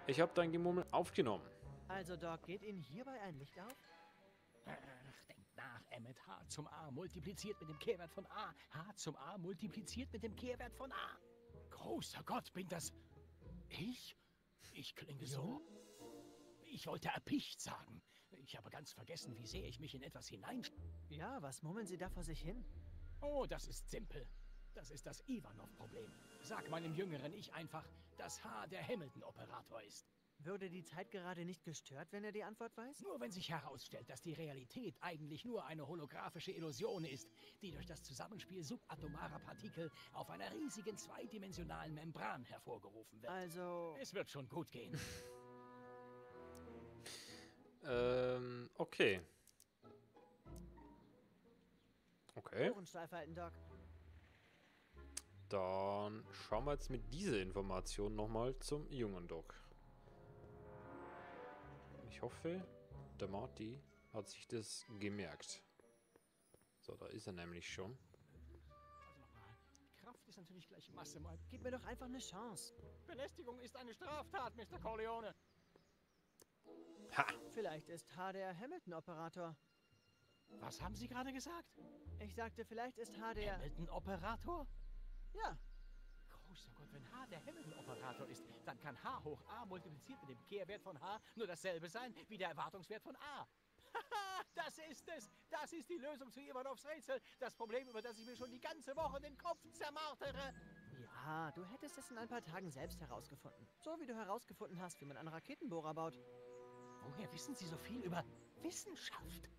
Ich habe dein Gemurmel aufgenommen. Also, Doc, geht Ihnen hierbei ein Licht auf? Ach, denkt nach, Emmet. H zum A multipliziert mit dem Kehrwert von A. H zum A multipliziert mit dem Kehrwert von A. Großer Gott, bin das ich? Ich klinge so. Ich wollte erpicht sagen. Ich habe ganz vergessen, wie sehr ich mich in etwas hinein... Ja, was murmeln Sie da vor sich hin? Oh, das ist simpel. Das ist das Ivanov-Problem. Sag meinem jüngeren Ich einfach, dass H der Hamilton-Operator ist. Würde die Zeit gerade nicht gestört, wenn er die Antwort weiß? Nur wenn sich herausstellt, dass die Realität eigentlich nur eine holographische Illusion ist, die durch das Zusammenspiel subatomarer Partikel auf einer riesigen zweidimensionalen Membran hervorgerufen wird. Also... Es wird schon gut gehen. Okay. Okay. Ohren steif halten, Doc. Dann schauen wir jetzt mit dieser Information nochmal zum jungen Doc. Ich hoffe, der Marty hat sich das gemerkt. So, da ist er nämlich schon. Also nochmal. Kraft ist natürlich gleich Masse mal. Gib mir doch einfach eine Chance. Belästigung ist eine Straftat, Mr. Corleone. Ha! Vielleicht ist H der Hamilton-Operator. Was haben Sie gerade gesagt? Ich sagte, vielleicht ist H der... Hamilton-Operator? Ja, Großer Gott, wenn H der Hamilton-Operator ist, dann kann H hoch A multipliziert mit dem Kehrwert von H nur dasselbe sein wie der Erwartungswert von A. Haha, das ist es. Das ist die Lösung zu Ivanovs Rätsel. Das Problem, über das ich mir schon die ganze Woche den Kopf zermartere. ja, du hättest es in ein paar Tagen selbst herausgefunden. So wie du herausgefunden hast, wie man einen Raketenbohrer baut. Woher wissen Sie so viel über Wissenschaft?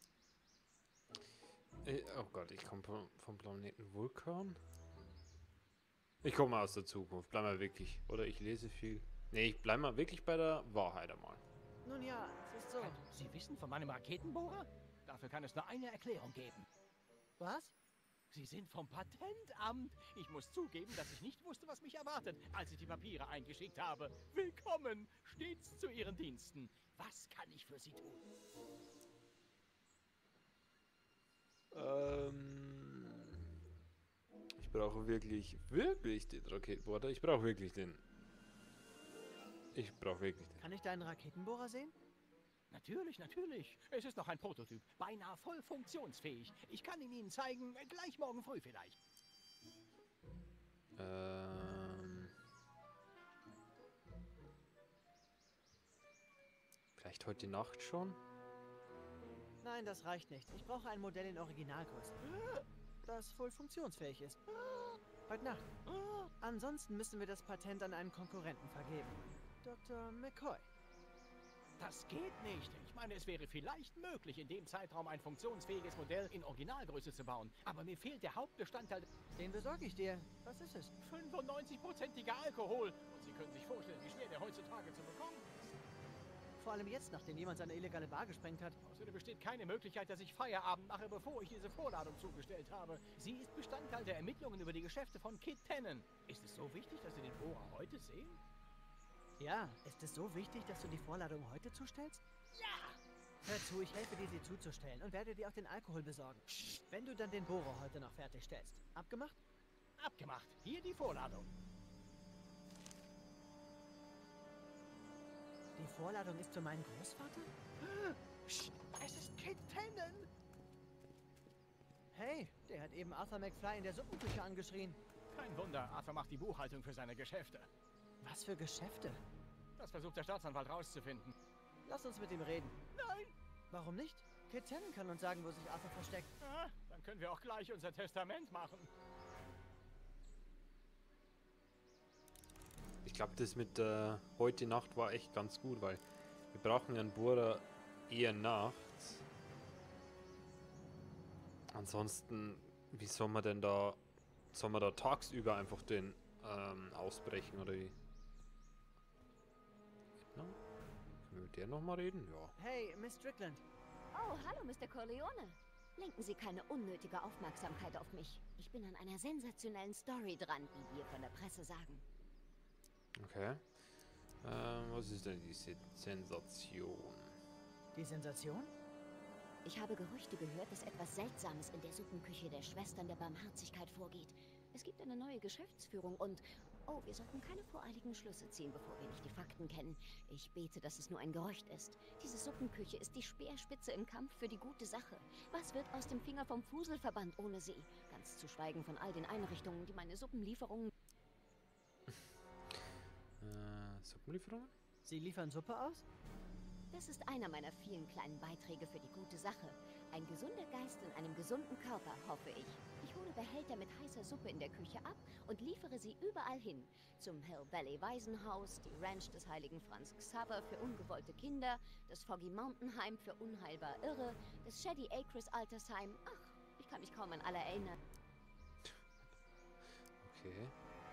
Oh Gott, ich komme vom Planeten Vulkan. Ich komme aus der Zukunft. Bleib mal wirklich. Oder ich lese viel. Nee, ich bleib mal wirklich bei der Wahrheit einmal. Nun ja, es ist so. Sie wissen von meinem Raketenbohrer? Dafür kann es nur eine Erklärung geben. Was? Sie sind vom Patentamt. Ich muss zugeben, dass ich nicht wusste, was mich erwartet, als ich die Papiere eingeschickt habe. Willkommen, stets zu Ihren Diensten. Was kann ich für Sie tun? Ich brauche wirklich den Raketenbohrer. Ich brauche wirklich den. Ich brauche wirklich den. Kann ich deinen Raketenbohrer sehen? Natürlich, natürlich. Es ist noch ein Prototyp. Beinahe voll funktionsfähig. Ich kann ihn Ihnen zeigen, gleich morgen früh vielleicht. Vielleicht heute Nacht schon? Nein, das reicht nicht. Ich brauche ein Modell in Originalgröße. Das voll funktionsfähig ist. Heute Nacht. Ansonsten müssen wir das Patent an einen Konkurrenten vergeben. Dr. McCoy. Das geht nicht. Ich meine, es wäre vielleicht möglich, in dem Zeitraum ein funktionsfähiges Modell in Originalgröße zu bauen. Aber mir fehlt der Hauptbestandteil. Den besorge ich dir. Was ist es? 95%iger Alkohol. Und Sie können sich vorstellen, wie schwer der heutzutage zu bekommen ist. Vor allem jetzt, nachdem jemand seine illegale Bar gesprengt hat. Außerdem besteht keine Möglichkeit, dass ich Feierabend mache, bevor ich diese Vorladung zugestellt habe. Sie ist Bestandteil der Ermittlungen über die Geschäfte von Kid Tannen. Ist es so wichtig, dass Sie den Bohrer heute sehen? Ja, ist es so wichtig, dass du die Vorladung heute zustellst? Ja! Hör zu, ich helfe dir, sie zuzustellen und werde dir auch den Alkohol besorgen. Wenn du dann den Bohrer heute noch fertigstellst. Abgemacht? Abgemacht. Hier die Vorladung. Die Vorladung ist für meinen Großvater? Es ist Kid Tannen! Hey, der hat eben Arthur McFly in der Suppenküche angeschrien. Kein Wunder, Arthur macht die Buchhaltung für seine Geschäfte. Was für Geschäfte? Das versucht der Staatsanwalt rauszufinden. Lass uns mit ihm reden. Nein! Warum nicht? Kid Tannen kann uns sagen, wo sich Arthur versteckt. Ah, dann können wir auch gleich unser Testament machen. Ich glaube, das mit heute Nacht war echt ganz gut, weil wir brauchen ja einen Bohrer eher nachts. Ansonsten, wie soll man denn da... Soll man da tagsüber einfach den ausbrechen oder wie? Können wir mit der nochmal reden? Ja. Hey, Miss Strickland. Oh, hallo, Mr. Corleone. Lenken Sie keine unnötige Aufmerksamkeit auf mich. Ich bin an einer sensationellen Story dran, wie wir von der Presse sagen. Okay. Was ist denn diese Sensation? Die Sensation? Ich habe Gerüchte gehört, dass etwas Seltsames in der Suppenküche der Schwestern der Barmherzigkeit vorgeht. Es gibt eine neue Geschäftsführung und Oh, wir sollten keine voreiligen Schlüsse ziehen, bevor wir nicht die Fakten kennen. Ich bete, dass es nur ein Gerücht ist. Diese Suppenküche ist die Speerspitze im Kampf für die gute Sache. Was wird aus dem Finger vom Fuselverband ohne sie? Ganz zu schweigen von all den Einrichtungen, die meine Suppenlieferungen... Suppenlieferungen? Sie liefern Suppe aus? Das ist einer meiner vielen kleinen Beiträge für die gute Sache. Ein gesunder Geist in einem gesunden Körper, hoffe ich. Ich hole Behälter mit heißer Suppe in der Küche ab und liefere sie überall hin. Zum Hill Valley Waisenhaus, die Ranch des heiligen Franz Xaver für ungewollte Kinder, das Foggy Mountain Heim für unheilbar Irre, das Shady Acres Altersheim. Ach, ich kann mich kaum an alle erinnern. Okay.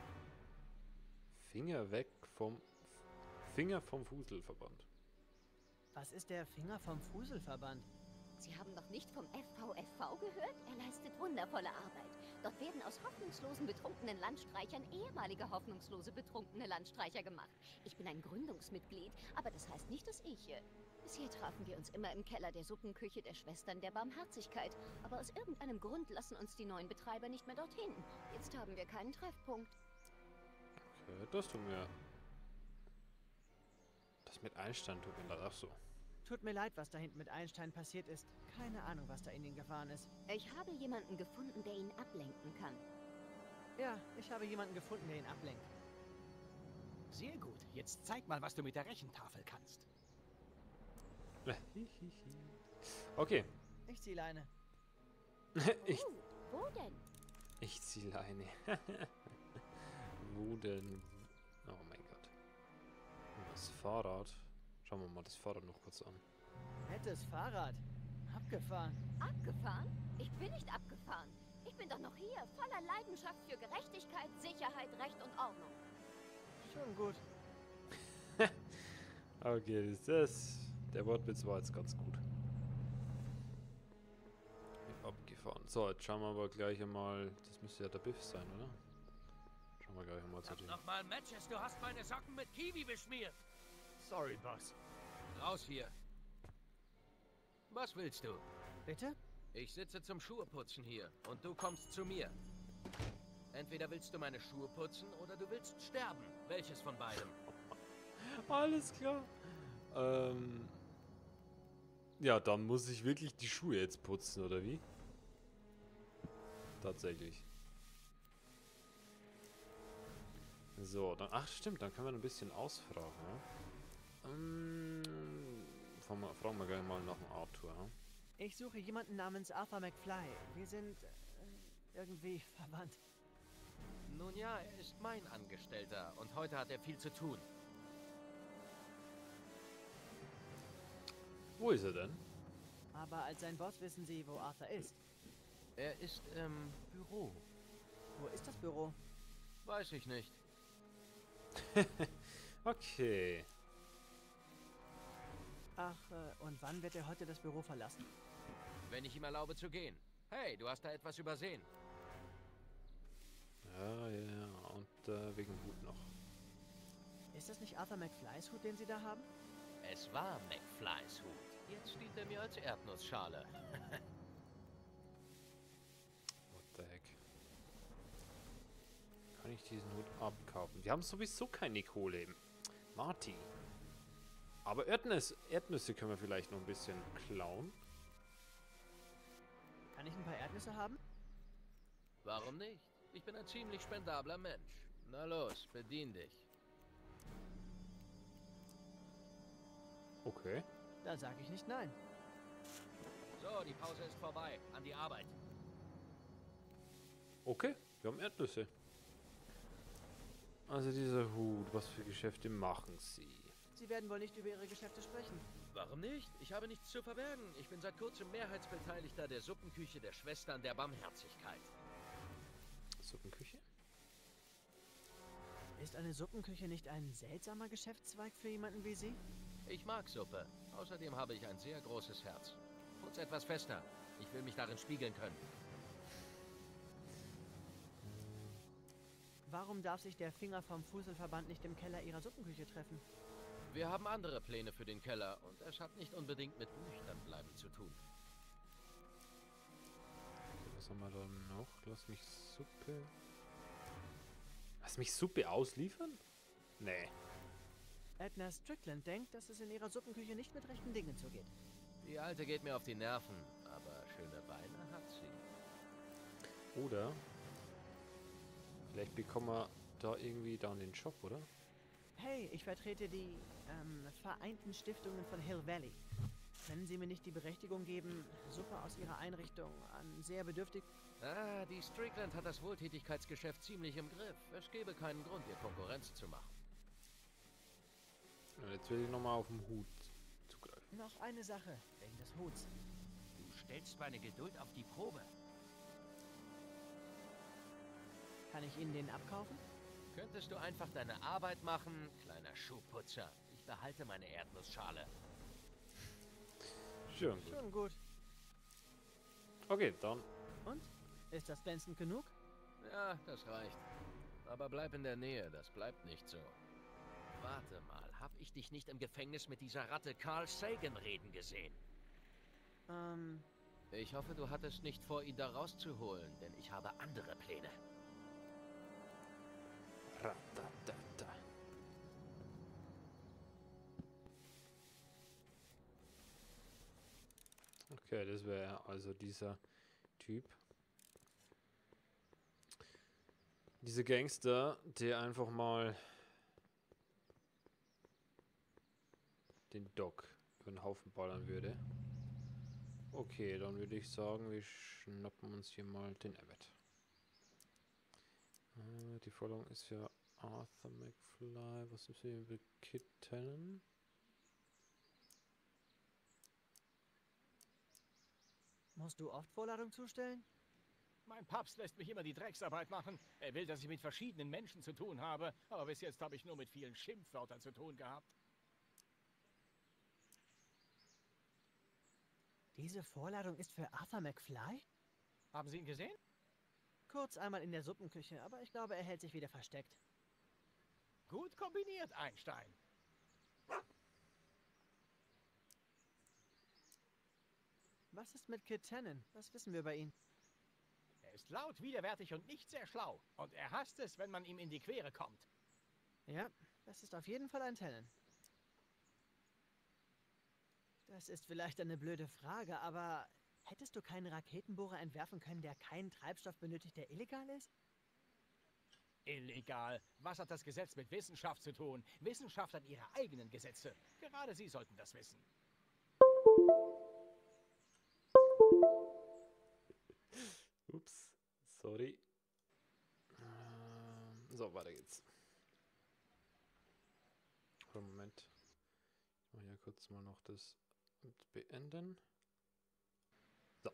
Finger vom Fuselverband. Was ist der Finger vom Fuselverband? Sie haben doch nicht vom FVFV gehört? Er leistet wundervolle Arbeit. Dort werden aus hoffnungslosen betrunkenen Landstreichern ehemalige hoffnungslose betrunkene Landstreicher gemacht. Ich bin ein Gründungsmitglied, aber das heißt nicht, dass ich... Bisher trafen wir uns immer im Keller der Suppenküche der Schwestern der Barmherzigkeit. Aber aus irgendeinem Grund lassen uns die neuen Betreiber nicht mehr dorthin. Jetzt haben wir keinen Treffpunkt. Okay, das tut mir... Das mit Einstein tut mir leid. Ach so. Tut mir leid, was da hinten mit Einstein passiert ist. Keine Ahnung, was da in ihn gefahren ist. Ich habe jemanden gefunden, der ihn ablenken kann. Ja, ich habe jemanden gefunden, der ihn ablenkt. Sehr gut. Jetzt zeig mal, was du mit der Rechentafel kannst. Okay. Ich ziehe Leine. Wo denn? Ich ziehe Leine. Wo denn? Oh mein Gott. Und das Fahrrad. Schauen wir mal das Fahrrad noch kurz an. Nettes Fahrrad. Abgefahren. Abgefahren? Ich bin nicht abgefahren. Ich bin doch noch hier, voller Leidenschaft für Gerechtigkeit, Sicherheit, Recht und Ordnung. Schon gut. Okay, der Wortwitz war jetzt ganz gut. Abgefahren. So, jetzt schauen wir aber gleich einmal. Das müsste ja der Biff sein, oder? Schauen wir gleich einmal zu dem. Nochmal, Matches, du hast meine Socken mit Kiwi beschmiert. Sorry, Boss. Raus hier. Was willst du? Bitte? Ich sitze zum Schuheputzen hier und du kommst zu mir. Entweder willst du meine Schuhe putzen oder du willst sterben. Welches von beidem? Alles klar. Ja, dann muss ich wirklich die Schuhe jetzt putzen, oder wie? Tatsächlich. So, dann... Ach, stimmt, dann können wir ein bisschen ausfragen, ja? Fragen wir gleich mal nach dem Arthur, ja? Ich suche jemanden namens Arthur McFly. Wir sind irgendwie verwandt. Nun ja, er ist mein Angestellter und heute hat er viel zu tun. Wo ist er denn? Aber als sein Boss wissen Sie, wo Arthur ist. Er ist im Büro. Wo ist das Büro? Weiß ich nicht. Okay. Ach, und wann wird er heute das Büro verlassen? Wenn ich ihm erlaube zu gehen. Hey, du hast da etwas übersehen. Ja. Und wegen Hut noch. Ist das nicht Arthur McFlys Hut, den Sie da haben? Es war McFlys Hut. Jetzt dient er mir als Erdnussschale. What the heck? Kann ich diesen Hut abkaufen? Wir haben sowieso keine Kohle. Marty. Aber Erdnüsse können wir vielleicht noch ein bisschen klauen. Kann ich ein paar Erdnüsse haben? Warum nicht? Ich bin ein ziemlich spendabler Mensch. Na los, bedien dich. Okay. Da sage ich nicht nein. So, die Pause ist vorbei. An die Arbeit. Okay, wir haben Erdnüsse. Also dieser Hut, was für Geschäfte machen Sie? Sie werden wohl nicht über Ihre Geschäfte sprechen. Warum nicht? Ich habe nichts zu verbergen. Ich bin seit kurzem Mehrheitsbeteiligter der Suppenküche der Schwestern der Barmherzigkeit. Suppenküche? Ist eine Suppenküche nicht ein seltsamer Geschäftszweig für jemanden wie Sie? Ich mag Suppe. Außerdem habe ich ein sehr großes Herz. Putz etwas fester. Ich will mich darin spiegeln können. Warum darf sich der Finger vom Fuselverband nicht im Keller Ihrer Suppenküche treffen? Wir haben andere Pläne für den Keller und es hat nicht unbedingt mit nüchtern bleiben zu tun. Was haben wir da noch? Lass mich Suppe. Was Lass mich Suppe ausliefern? Nee. Edna Strickland denkt, dass es in ihrer Suppenküche nicht mit rechten Dingen zugeht. Die Alte geht mir auf die Nerven, aber schöne Beine hat sie. Oder vielleicht bekommen wir da irgendwie dann den Shop, oder? Hey, ich vertrete die Vereinten Stiftungen von Hill Valley. Können Sie mir nicht die Berechtigung geben, Suppe aus Ihrer Einrichtung an sehr bedürftig... Ah, die Strickland hat das Wohltätigkeitsgeschäft ziemlich im Griff. Es gäbe keinen Grund, ihr Konkurrenz zu machen. Ja, jetzt will ich nochmal auf den Hut zugreifen. Noch eine Sache, wegen des Huts. Du stellst meine Geduld auf die Probe. Kann ich Ihnen den abkaufen? Könntest du einfach deine Arbeit machen, kleiner Schuhputzer? Ich behalte meine Erdnussschale. Schön gut. Schon gut. Okay, dann. Und? Ist das glänzend genug? Ja, das reicht. Aber bleib in der Nähe, das bleibt nicht so. Warte mal, hab ich dich nicht im Gefängnis mit dieser Ratte Carl Sagan reden gesehen? Ich hoffe, du hattest nicht vor, ihn da rauszuholen, denn ich habe andere Pläne. Ratatata. Okay, das wäre also dieser Typ. Dieser Gangster, der einfach mal den Doc über den Haufen ballern würde. Okay, dann würde ich sagen, wir schnappen uns hier mal den Abbott. Die Forderung ist für Arthur McFly. Was ist hier mit Kit Tannen? Musst du oft Vorladung zustellen? Mein Papst lässt mich immer die Drecksarbeit machen. Er will, dass ich mit verschiedenen Menschen zu tun habe, aber bis jetzt habe ich nur mit vielen Schimpfwörtern zu tun gehabt. Diese Vorladung ist für Arthur McFly? Haben Sie ihn gesehen? Kurz einmal in der Suppenküche, aber ich glaube, er hält sich wieder versteckt. Gut kombiniert, Einstein. Was ist mit Kit Tannen? Was wissen wir über ihn? Er ist laut, widerwärtig und nicht sehr schlau. Und er hasst es, wenn man ihm in die Quere kommt. Ja, das ist auf jeden Fall ein Tannen. Das ist vielleicht eine blöde Frage, aber hättest du keinen Raketenbohrer entwerfen können, der keinen Treibstoff benötigt, der illegal ist? Illegal. Was hat das Gesetz mit Wissenschaft zu tun? Wissenschaft hat ihre eigenen Gesetze. Gerade Sie sollten das wissen. Ups, sorry. So, weiter geht's. Moment. Ich mache ja kurz mal noch das beenden. So.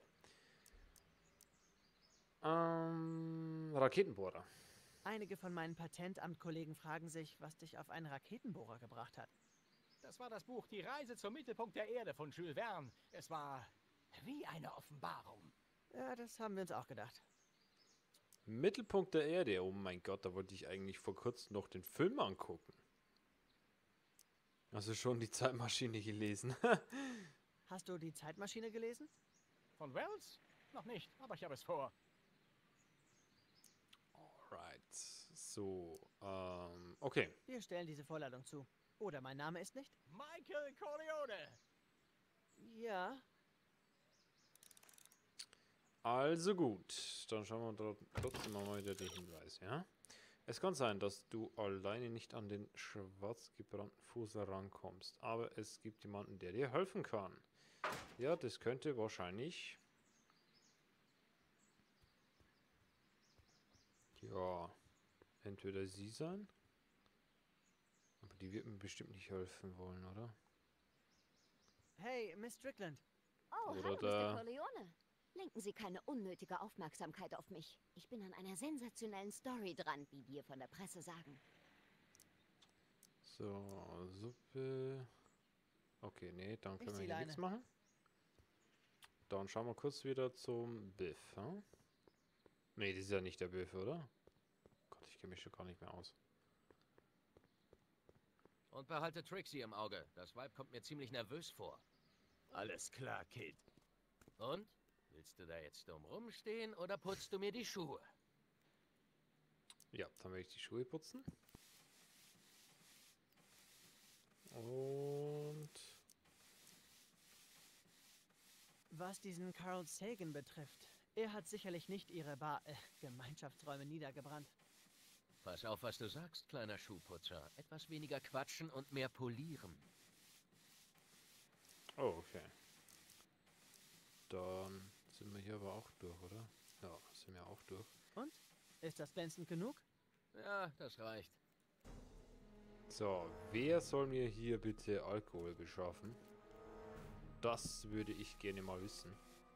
Raketenbohrer. Einige von meinen Patentamtkollegen fragen sich, was dich auf einen Raketenbohrer gebracht hat. Das war das Buch Die Reise zum Mittelpunkt der Erde von Jules Verne. Es war wie eine Offenbarung. Ja, das haben wir uns auch gedacht. Mittelpunkt der Erde. Oh mein Gott, da wollte ich eigentlich vor kurzem noch den Film angucken. Also schon die Zeitmaschine gelesen. Hast du die Zeitmaschine gelesen? Von Wells? Noch nicht, aber ich habe es vor. Alright. So, okay. Wir stellen diese Vorladung zu. Oder mein Name ist nicht? Michael Corleone! Ja. Also gut, dann schauen wir trotzdem mal wieder den Hinweis, ja? Es kann sein, dass du alleine nicht an den schwarz gebrannten Fuß rankommst, aber es gibt jemanden, der dir helfen kann. Ja, das könnte wahrscheinlich... Ja, entweder sie sein, aber die wird mir bestimmt nicht helfen wollen, oder? Hey, Miss Strickland. Oh, Oder hallo, da- Mr. Corleone. Lenken Sie keine unnötige Aufmerksamkeit auf mich. Ich bin an einer sensationellen Story dran, wie wir von der Presse sagen. So, Suppe... Okay, nee, dann können wir zieh hier nichts Leine. machen. Dann schauen wir kurz wieder zum Biff, hm? Nee, das ist ja nicht der Biff, oder? Gott, ich kenne mich schon gar nicht mehr aus. Und behalte Trixie im Auge. Das Weib kommt mir ziemlich nervös vor. Alles klar, Kid. Und? Willst du da jetzt dumm rumstehen oder putzt du mir die Schuhe? Ja, dann werde ich die Schuhe putzen. Und Was diesen Carl Sagan betrifft, er hat sicherlich nicht ihre Gemeinschaftsräume niedergebrannt. Pass auf, was du sagst, kleiner Schuhputzer. Etwas weniger quatschen und mehr polieren. oh, okay. Dann sind wir hier aber auch durch, oder? Ja, sind wir auch durch. Und? Ist das glänzend genug? Ja, das reicht. So, wer soll mir hier bitte Alkohol beschaffen? Das würde ich gerne mal wissen.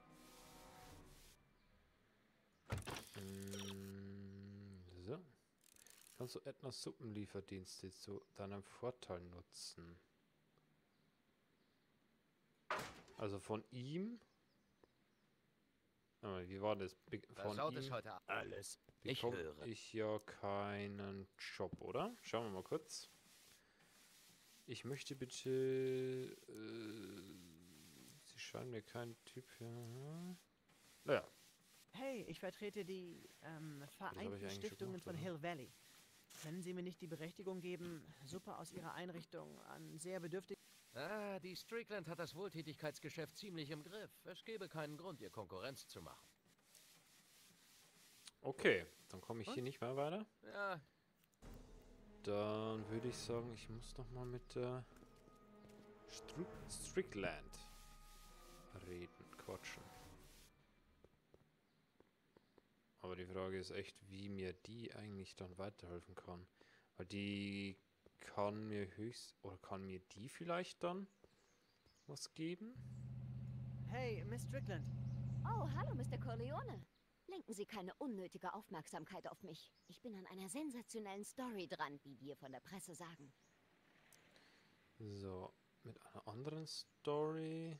So. Kannst du etwas Suppenlieferdienste zu deinem Vorteil nutzen? Also von ihm? Wie war das? Von Versaut es ihm heute alles. Ich bekomme höre. ich ja keinen Job, oder? Schauen wir mal kurz. Ich möchte bitte... Sie scheinen mir kein Typ für... Naja, Hey, ich vertrete die habe ich Vereinten eigentlich schon Stiftungen gemacht, von oder? Hill Valley. Können Sie mir nicht die Berechtigung geben, Suppe aus Ihrer Einrichtung an sehr bedürftige... Ah, die Strickland hat das Wohltätigkeitsgeschäft ziemlich im Griff. Es gäbe keinen Grund, ihr Konkurrenz zu machen. okay. Dann komme ich hier Und? nicht mehr weiter. Ja, Dann würde ich sagen, ich muss noch mal mit der Strickland reden, quatschen. Aber die Frage ist echt, wie mir die eigentlich dann weiterhelfen kann. Weil die kann mir oder kann mir die vielleicht dann was geben? Hey, Miss Strickland. Oh, hallo, Mr. Corleone. Lenken Sie keine unnötige Aufmerksamkeit auf mich. Ich bin an einer sensationellen Story dran, wie wir von der Presse sagen. So, mit einer anderen Story.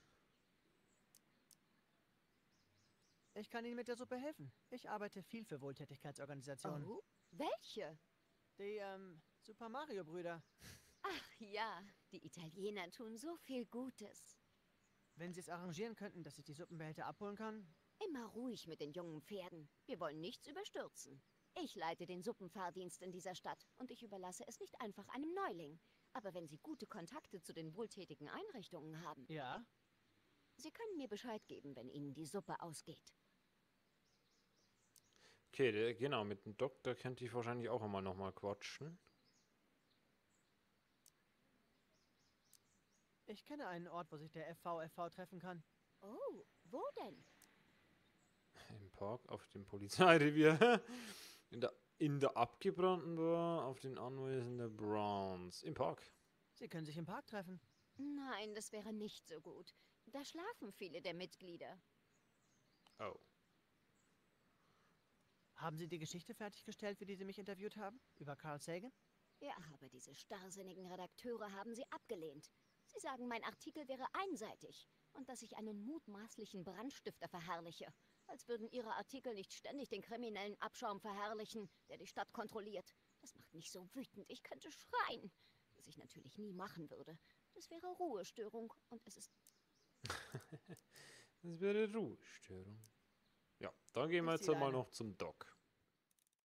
Ich kann Ihnen mit der Suppe helfen. Ich arbeite viel für Wohltätigkeitsorganisationen. Oh, welche? Die, Super Mario Brüder. Ach ja, die Italiener tun so viel Gutes. Wenn Sie es arrangieren könnten, dass ich die Suppenbehälter abholen kann. Immer ruhig mit den jungen Pferden. Wir wollen nichts überstürzen. Ich leite den Suppenfahrdienst in dieser Stadt und ich überlasse es nicht einfach einem Neuling. Aber wenn Sie gute Kontakte zu den wohltätigen Einrichtungen haben, Ja? Sie können mir Bescheid geben, wenn Ihnen die Suppe ausgeht. Okay, genau, mit dem Doktor könnte ich wahrscheinlich auch einmal nochmal quatschen. Ich kenne einen Ort, wo sich der FVFV treffen kann. Oh, wo denn? Im Park, auf dem Polizeirevier. In der abgebrannten Bar, auf den Anwesen der Browns. Im Park. Sie können sich im Park treffen. Nein, das wäre nicht so gut. Da schlafen viele der Mitglieder. Oh. Haben Sie die Geschichte fertiggestellt, für die Sie mich interviewt haben? Über Carl Sagan? Ja, aber diese starrsinnigen Redakteure haben sie abgelehnt. Sie sagen, mein Artikel wäre einseitig und dass ich einen mutmaßlichen Brandstifter verherrliche. Als würden ihre Artikel nicht ständig den kriminellen Abschaum verherrlichen, der die Stadt kontrolliert. Das macht mich so wütend, ich könnte schreien. Was ich natürlich nie machen würde. Das wäre Ruhestörung und es ist... Das wäre Ruhestörung. Ja, dann gehen wir Ist jetzt die einmal eine? noch zum Doc.